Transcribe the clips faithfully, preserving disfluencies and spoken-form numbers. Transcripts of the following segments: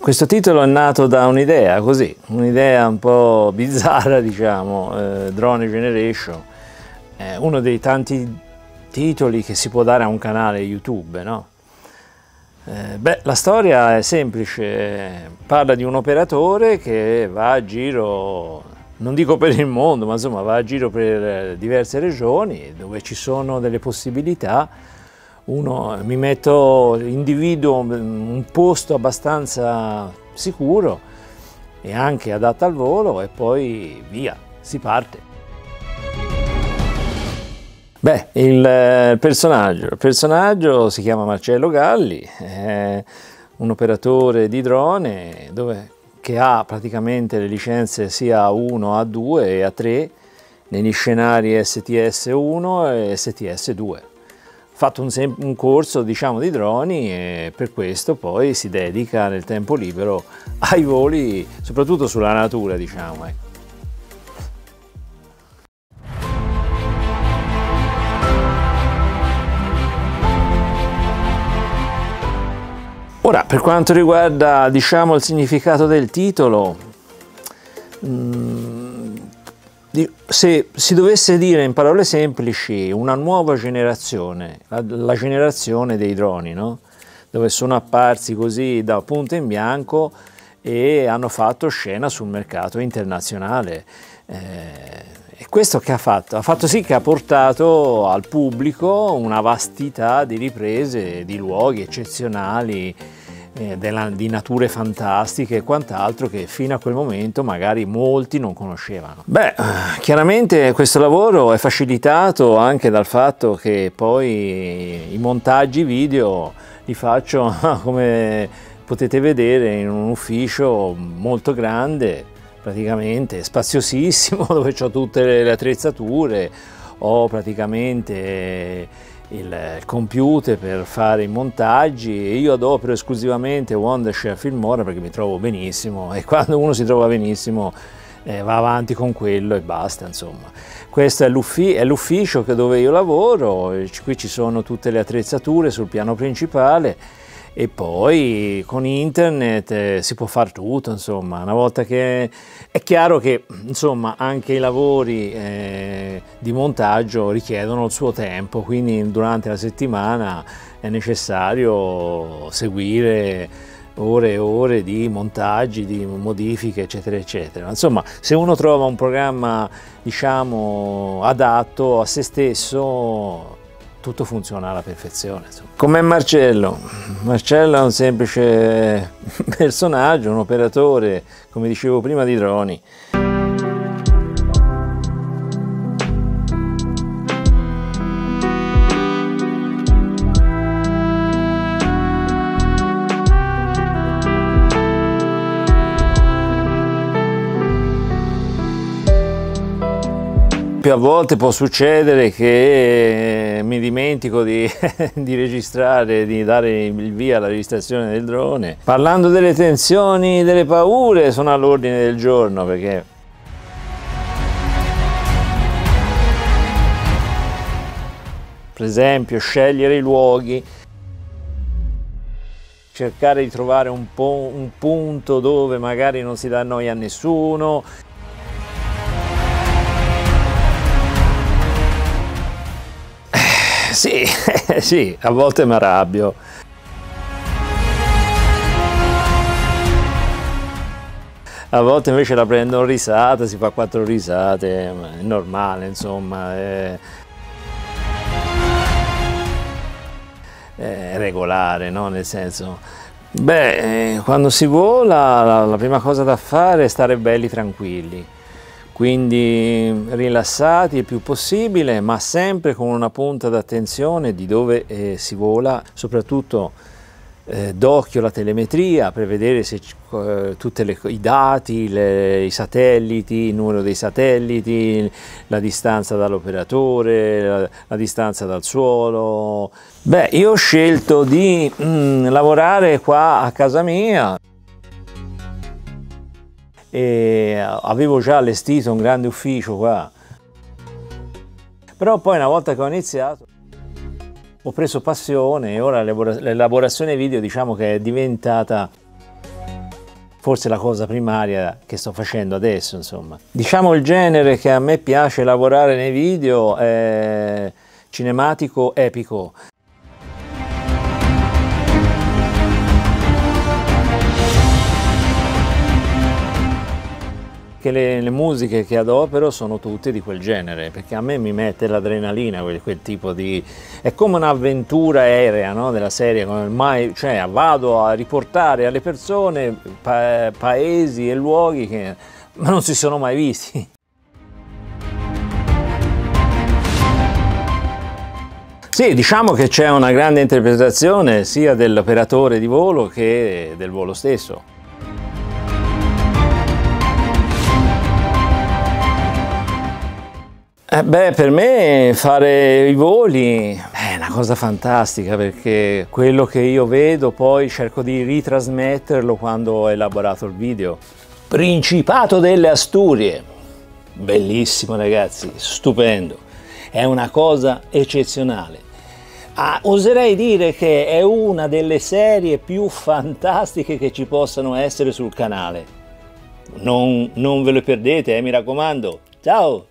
Questo titolo è nato da un'idea, così, un'idea un po' bizzarra, diciamo, eh, Drone Generation, è uno dei tanti titoli che si può dare a un canale YouTube, no? Eh, beh, la storia è semplice, parla di un operatore che va a giro, non dico per il mondo, ma insomma va a giro per diverse regioni dove ci sono delle possibilità. Uno, mi metto, individuo un posto abbastanza sicuro e anche adatto al volo e poi via, si parte. Beh, il personaggio, il personaggio si chiama Marcello Galli, è un operatore di drone dove, che ha praticamente le licenze sia A uno, A due e A tre negli scenari S T S uno e S T S due. Ha fatto un, un corso, diciamo, di droni e per questo poi si dedica nel tempo libero ai voli, soprattutto sulla natura, diciamo. Ecco. Ora, per quanto riguarda, diciamo, il significato del titolo, mh, se si dovesse dire in parole semplici una nuova generazione, la, la generazione dei droni, no? Dove sono apparsi così da punto in bianco e hanno fatto scena sul mercato internazionale. Eh, e questo che ha fatto? Ha fatto sì che ha portato al pubblico una vastità di riprese, di luoghi eccezionali, eh, della, di nature fantastiche e quant'altro che fino a quel momento magari molti non conoscevano. Beh, chiaramente questo lavoro è facilitato anche dal fatto che poi i montaggi video li faccio, come potete vedere, in un ufficio molto grande, praticamente spaziosissimo, dove ho tutte le attrezzature, ho praticamente il computer per fare i montaggi e io adopero esclusivamente Wondershare Filmora perché mi trovo benissimo e quando uno si trova benissimo eh, va avanti con quello e basta, insomma. Questo è l'ufficio dove io lavoro, qui ci sono tutte le attrezzature sul piano principale e poi con internet eh, si può fare tutto, insomma. Una volta che è chiaro che, insomma, anche i lavori eh, di montaggio richiedono il suo tempo, quindi durante la settimana è necessario seguire ore e ore di montaggi, di modifiche, eccetera eccetera. Insomma, se uno trova un programma, diciamo, adatto a se stesso, tutto funziona alla perfezione. Com'è Marcello? Marcello è un semplice personaggio, un operatore, come dicevo prima, di droni. Più a volte può succedere che mi dimentico di, di registrare, di dare il via alla registrazione del drone. Parlando delle tensioni, delle paure, sono all'ordine del giorno perché per esempio scegliere i luoghi, cercare di trovare un, po un punto dove magari non si dà noia a nessuno. Sì, sì, a volte mi arrabbio. A volte invece la prendo risata, si fa quattro risate, è normale, insomma, è, è regolare, no? Nel senso, beh, quando si vola la, la prima cosa da fare è stare belli tranquilli. Quindi rilassati il più possibile, ma sempre con una punta d'attenzione di dove eh, si vola, soprattutto eh, d'occhio la telemetria per vedere se eh, tutti i dati, le, i satelliti, il numero dei satelliti, la distanza dall'operatore, la, la distanza dal suolo. Beh, io ho scelto di mm, lavorare qua a casa mia. E avevo già allestito un grande ufficio qua, però poi una volta che ho iniziato ho preso passione e ora l'elaborazione video, diciamo che è diventata forse la cosa primaria che sto facendo adesso, insomma. Diciamo il genere che a me piace lavorare nei video è cinematico epico. Che le, le musiche che adopero sono tutte di quel genere, perché a me mi mette l'adrenalina, quel, quel tipo di... è come un'avventura aerea, no? Della serie, come mai, cioè vado a riportare alle persone pa paesi e luoghi che non si sono mai visti. Sì, diciamo che c'è una grande interpretazione sia dell'operatore di volo che del volo stesso. Eh beh, per me fare i voli è una cosa fantastica, perché quello che io vedo poi cerco di ritrasmetterlo quando ho elaborato il video. Principato delle Asturie, bellissimo ragazzi, stupendo, è una cosa eccezionale. Ah, oserei dire che è una delle serie più fantastiche che ci possano essere sul canale. Non, non ve lo perdete, eh, mi raccomando. Ciao!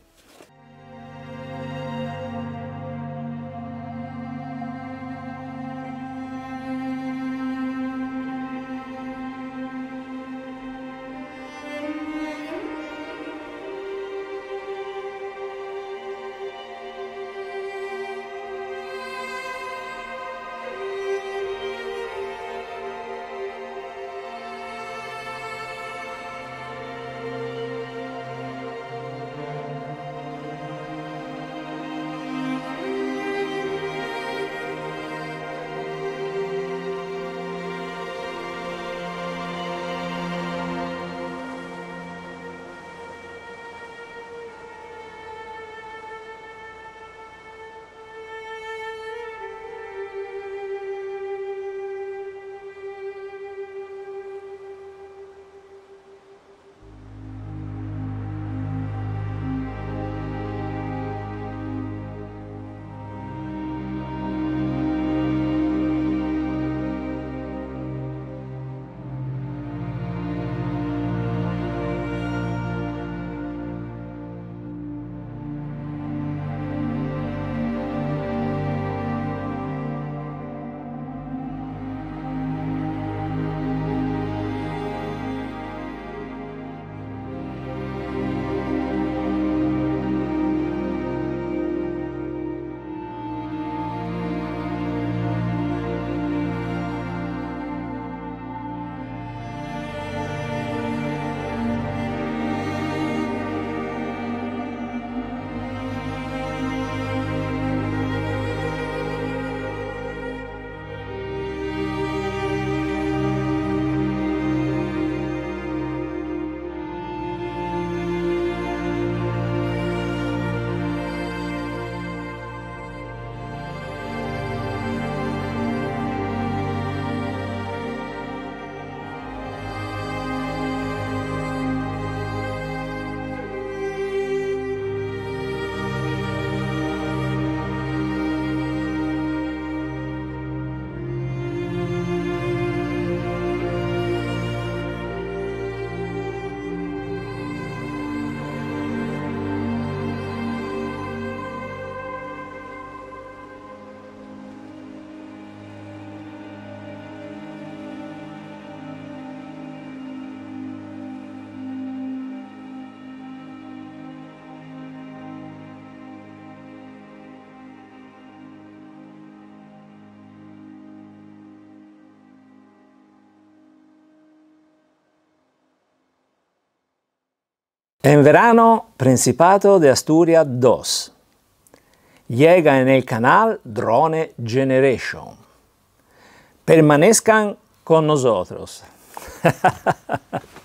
En verano, Principado de Asturias dos. Llega en el canal Drone Generation. Permanezcan con nosotros.